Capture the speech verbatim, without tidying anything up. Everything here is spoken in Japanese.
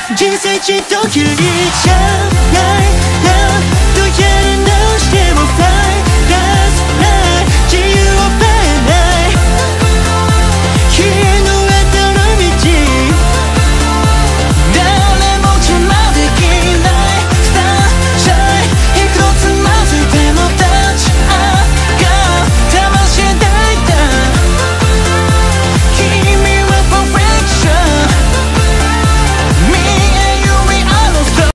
人生じっと切りじゃないなどやる